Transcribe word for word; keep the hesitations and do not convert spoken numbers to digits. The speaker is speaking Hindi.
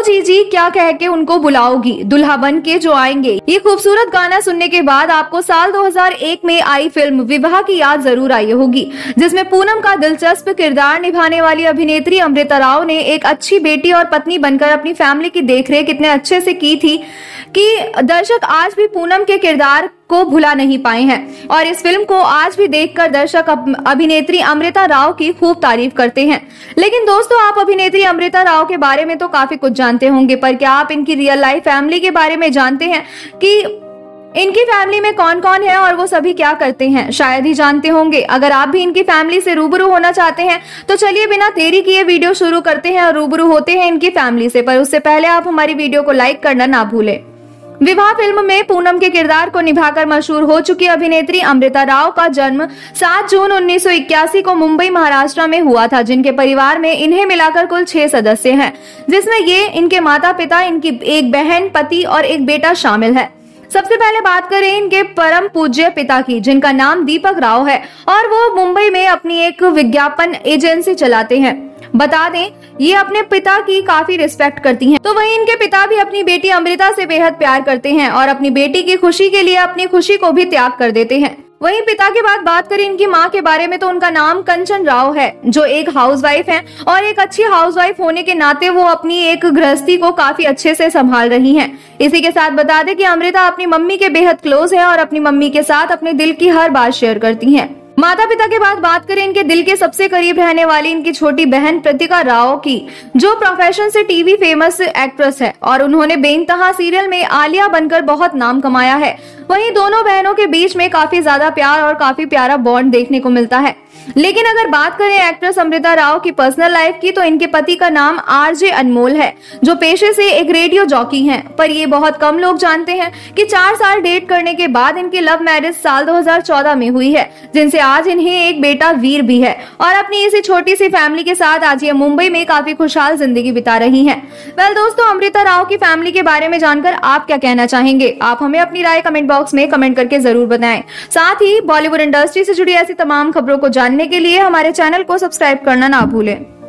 जी जी क्या कह के उनको बुलाओगी, दुल्हा बन के जो आएंगे। ये खूबसूरत गाना सुनने के बाद आपको साल दो हज़ार एक में आई फिल्म विवाह की याद जरूर आई होगी, जिसमें पूनम का दिलचस्प किरदार निभाने वाली अभिनेत्री अमृता राव ने एक अच्छी बेटी और पत्नी बनकर अपनी फैमिली की देखरेख इतने अच्छे से की थी कि दर्शक आज भी पूनम के किरदार को भुला नहीं पाए हैं और इस फिल्म को आज भी देखकर दर्शक अभिनेत्री अमृता राव की खूब तारीफ करते हैं। लेकिन दोस्तों, आप अभिनेत्री अमृता राव के बारे में तो काफी कुछ जानते होंगे, पर क्या आप इनकी रियल लाइफ फैमिली के बारे में जानते हैं कि इनकी फैमिली में कौन कौन है और वो सभी क्या करते हैं? शायद ही जानते होंगे। अगर आप भी इनकी फैमिली से रूबरू होना चाहते हैं तो चलिए बिना देरी किए वीडियो शुरू करते हैं और रूबरू होते हैं इनकी फैमिली से। पर उससे पहले आप हमारी वीडियो को लाइक करना ना भूलें। विवाह फिल्म में पूनम के किरदार को निभाकर मशहूर हो चुकी अभिनेत्री अमृता राव का जन्म सात जून उन्नीस सौ इक्यासी को मुंबई महाराष्ट्र में हुआ था, जिनके परिवार में इन्हें मिलाकर कुल छह सदस्य हैं, जिसमें ये इनके माता पिता, इनकी एक बहन, पति और एक बेटा शामिल है। सबसे पहले बात करें इनके परम पूज्य पिता की, जिनका नाम दीपक राव है और वो मुंबई में अपनी एक विज्ञापन एजेंसी चलाते हैं। बता दें, ये अपने पिता की काफी रिस्पेक्ट करती हैं। तो वहीं इनके पिता भी अपनी बेटी अमृता से बेहद प्यार करते हैं और अपनी बेटी की खुशी के लिए अपनी खुशी को भी त्याग कर देते हैं। वहीं पिता के बाद बात करें इनकी मां के बारे में तो उनका नाम कंचन राव है, जो एक हाउसवाइफ हैं और एक अच्छी हाउसवाइफ होने के नाते वो अपनी एक गृहस्थी को काफी अच्छे से संभाल रही हैं। इसी के साथ बता दें कि अमृता अपनी मम्मी के बेहद क्लोज है और अपनी मम्मी के साथ अपने दिल की हर बात शेयर करती हैं। माता पिता के बाद बात करें इनके दिल के सबसे करीब रहने वाली इनकी छोटी बहन प्रतिका राव की, जो प्रोफेशन से टीवी फेमस एक्ट्रेस है और उन्होंने बेइंतहा सीरियल में आलिया बनकर बहुत नाम कमाया है। वहीं दोनों बहनों के बीच में काफी ज्यादा प्यार और काफी प्यारा बॉन्ड देखने को मिलता है। लेकिन अगर बात करें एक्ट्रेस अमृता राव की पर्सनल लाइफ की तो इनके पति का नाम आरजे अनमोल है, जो पेशे से एक रेडियो जॉकी हैं। पर ये बहुत कम लोग जानते हैं कि चार साल डेट करने के बाद इनकी लव मैरिज साल दो हज़ार चौदह में हुई है, जिनसे आज इन्हें एक बेटा वीर भी है और अपनी इसी छोटी सी फैमिली के साथ आज ये मुंबई में काफी खुशहाल जिंदगी बिता रही हैं। वेल दोस्तों, अमृता राव की फैमिली के बारे में जानकर आप क्या कहना चाहेंगे? आप हमें अपनी राय कमेंट बॉक्स में कमेंट करके जरूर बताएं। साथ ही बॉलीवुड इंडस्ट्री से जुड़ी ऐसी तमाम खबरों को जानने के लिए हमारे चैनल को सब्सक्राइब करना ना भूलें।